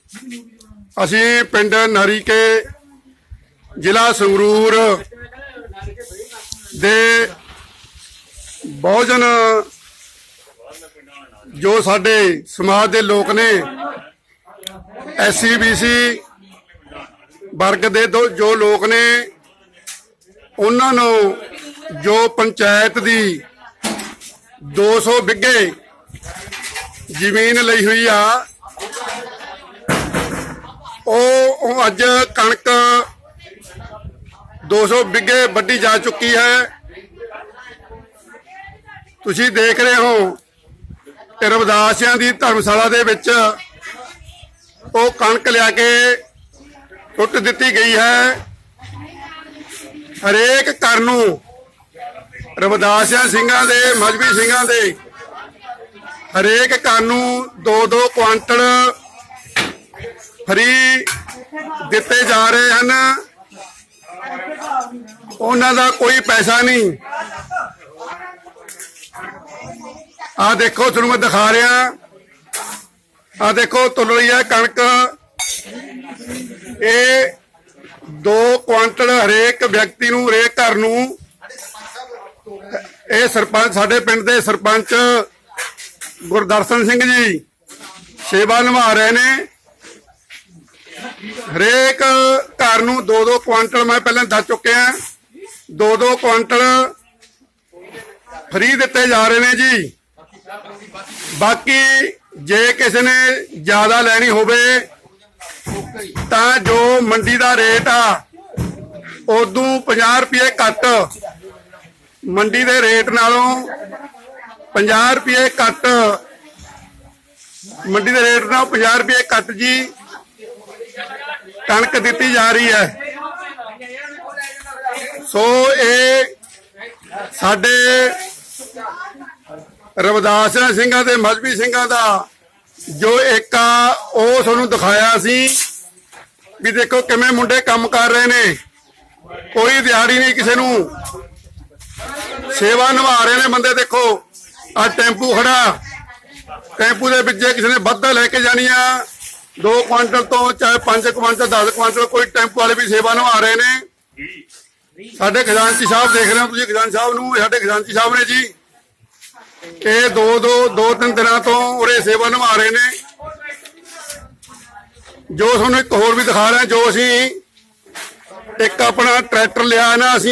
असी पिंड नारीके जिला संगरूर दे बहुजन जो साडे समाज के लोग ने SC BC वर्ग दे जो लोग ने उन्होंने जो पंचायत दी 200 बिघे जमीन लई हुई आ ओ अज कणक 200 बिघे वड्डी जा चुकी है। तुसी देख रहे हो रविदासियां दी धर्मशाला दे विच ओ कणक लिया के सुट दिती गई है। हरेक घर नूं रविदासियां सिंघां दे मजहबी सिंघां दे हरेक घर नूं 2-2 क्वांटल फ्री दिते जा रहे हैं। उन्हां दा कोई पैसा नहीं। आ देखो तुहानूं मैं दिखा रहा, आ देखो तुल रही है कणक। ये 2 क्वांटल हरेक व्यक्ति नूं हरेक घर नूं ये सरपंच साडे पिंड दे सरपंच गुरदर्शन सिंह जी सेवा निभा रहे ने। हरेक घर नूं 2-2 क्वांटल मैं पहले दस चुके हैं 2-2 क्वांटल फ्री दिते जा रहे ने जी। बाकी जे किसी ने ज्यादा लैनी होवे तां जो मंडी का रेट आ उदों 50 रुपये घट मंडी के रेट नालों 50 रुपये घट मंडी के रेट नालों 50 रुपये घट जी कणक दी जा रही है। सो ये साडे रविदास सिंघां ते मजहबी सिंघां दा जो एका ओ तुहानूं दिखाया सी भी देखो किवें मुंडे काम कर रहे ने। कोई दिहाड़ी नहीं किसी नूं सेवा निभा रहे ने बंदे। देखो आ टैंपू खड़ा, टैंपू दे विच किसी ने वध लैके जानी आ 2 क्वांटल तो चाहे 5 क्वांटल 10 क्वांटल कोई टैंपू वाले भी सेवा निभा रहे ने। साडे खजानची साहब देख रहे हो तुसीं खजानची साहब नूं, साडे खजानची साहब ने जी ये 2-3 दिन तो उरे सेवा निभा रहे ने। जो तुहानूं एक होर भी दिखा रहे हैं, जो असी एक अपना ट्रैक्टर लिया ना असी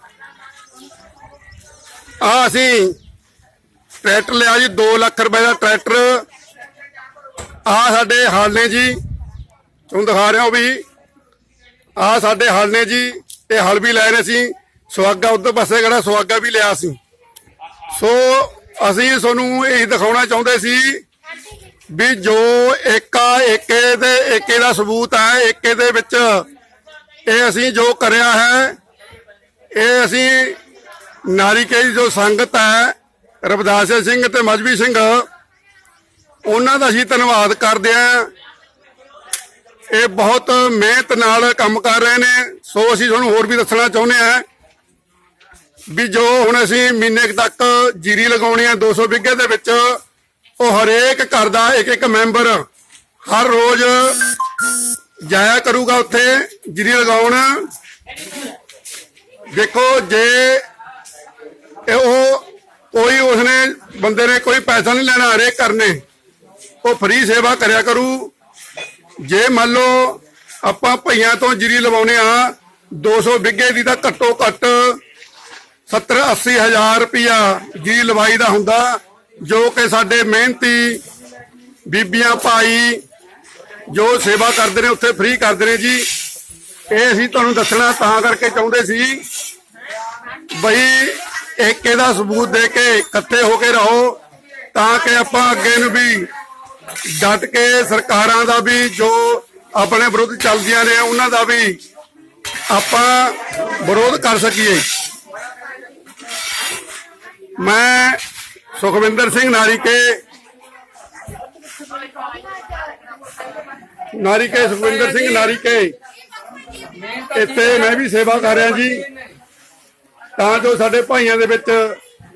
ट्रैक्टर लिया जी 2 लाख रुपए का ट्रैक्टर। आ साडे हल ने जी, तुहानूं दिखा रहे हो भी आ साडे हल ने जी। ये हल भी लाए ने सी, सुहागा उधर पासे खड़ा सुहागा भी लिया सी। सो असी तुहानूं यही दिखाना चाहुंदे सी भी जो एके दा सबूत है, एके दे विच ये असी जो करिया है ये असी नारीके जो संगत है रविदास सिंह ते मजहबी सिंह उन्हां दा असी धन्नवाद करदे हां। ये बहुत मेहनत नाल काम कर रहे ने। सो असी तुहानूं होर भी दसना चाहुंदे हां भी जो हुण असी महीने तक जीरी लगाउणी है 200 बिघे दे विच ओ हरेक घर दा एक मैंबर हर रोज जाया करूगा उत्थे जीरी लगाउण। देखो जे कोई उसने बंदे ने कोई पैसा नहीं लेना, हरेक घर ने वो फ्री सेवा करया करू। जे मान लो आपां भईयां तो जीरी लवाउने आ 200 बिघे दी तां घट्टो घट्ट 70-80 हज़ार रुपया जीरी लवाई दा हुंदा, जो कि साडे मेहनती बीबियां भाई जो सेवा करते हैं उत्थे फ्री करते हैं जी। ये असीं तुहानूं दसना तां करके चाहुंदे सी बई एके दा सबूत दे के इकट्ठे होके रहो तां कि आपां अगे नूं भी डट के सरकारां दा भी जो अपने विरुद्ध चलदियां ने उन्हां दा भी आपां विरोध कर सकीए। मैं सुखविंदर सिंह नारीके सुखविंदर सिंह नारीके इत्थे मैं भी सेवा कर रहा जी तां जो साडे भाइयों दे विच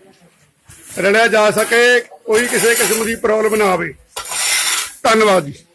रलिया जा सके, कोई किसी किस्म की प्रॉब्लम ना आवे। धन्यवाद जी।